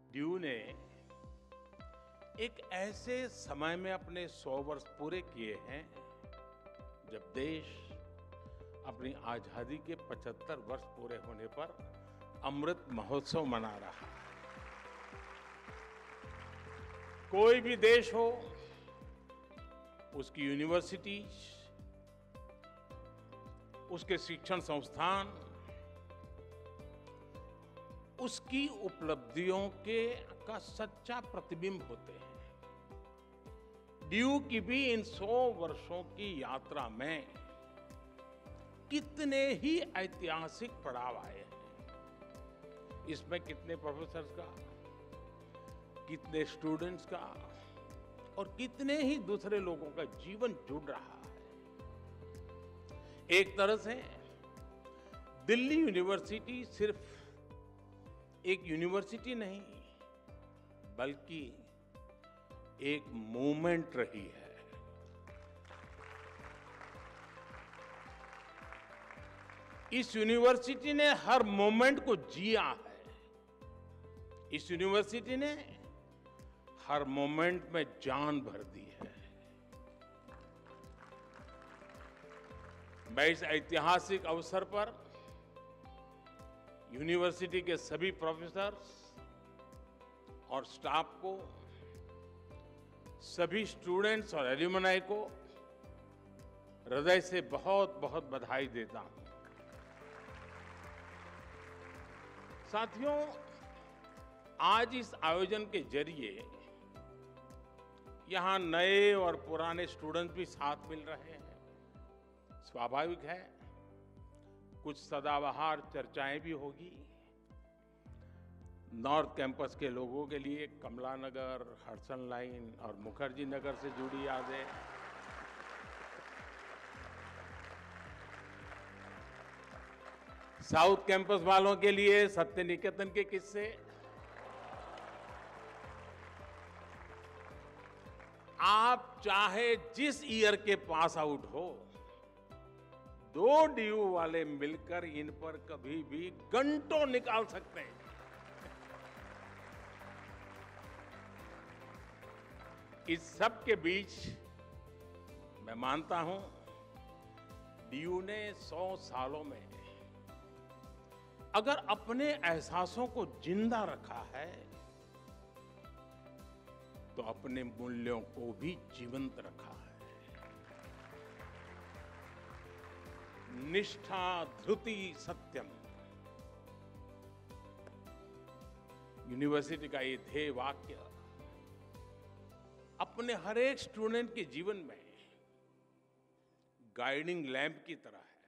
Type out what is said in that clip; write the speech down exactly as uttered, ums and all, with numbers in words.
Due ने एक ऐसे समय में अपने सौ वर्ष पूरे किए हैं जब देश अपनी आजादी के पचहत्तर वर्ष पूरे होने पर अमृत महोत्सव मना रहा है। कोई भी देश हो, उसकी यूनिवर्सिटीज, उसके शिक्षण संस्थान उसकी उपलब्धियों के का सच्चा प्रतिबिंब होते हैं। ड्यू की भी इन सौ वर्षों की यात्रा में कितने ही ऐतिहासिक पड़ाव आए हैं। इसमें कितने प्रोफेसर्स का, कितने स्टूडेंट्स का और कितने ही दूसरे लोगों का जीवन जुड़ रहा है। एक तरह से दिल्ली यूनिवर्सिटी सिर्फ एक यूनिवर्सिटी नहीं बल्कि एक मूवमेंट रही है। इस यूनिवर्सिटी ने हर मोमेंट को जिया है। इस यूनिवर्सिटी ने हर मोमेंट में जान भर दी है। मैं इस ऐतिहासिक अवसर पर यूनिवर्सिटी के सभी प्रोफेसर्स और स्टाफ को, सभी स्टूडेंट्स और एल्यूमनाई को हृदय से बहुत बहुत बधाई देता हूं। साथियों, आज इस आयोजन के जरिए यहां नए और पुराने स्टूडेंट्स भी साथ मिल रहे हैं। स्वाभाविक है, कुछ सदाबहार चर्चाएं भी होगी। नॉर्थ कैंपस के लोगों के लिए कमला नगर, हडसन लाइन और मुखर्जी नगर से जुड़ी यादें, साउथ कैंपस वालों के लिए सत्य निकेतन के किस्से, आप चाहे जिस ईयर के पास आउट हो, दो ड्यू वाले मिलकर इन पर कभी भी घंटों निकाल सकते हैं। इस सब के बीच मैं मानता हूं ड्यू ने सौ सालों में अगर अपने एहसासों को जिंदा रखा है तो अपने मूल्यों को भी जीवंत रखा है। निष्ठा धृति सत्यम, यूनिवर्सिटी का ये ध्येय वाक्य अपने हर एक स्टूडेंट के जीवन में गाइडिंग लैंप की तरह है।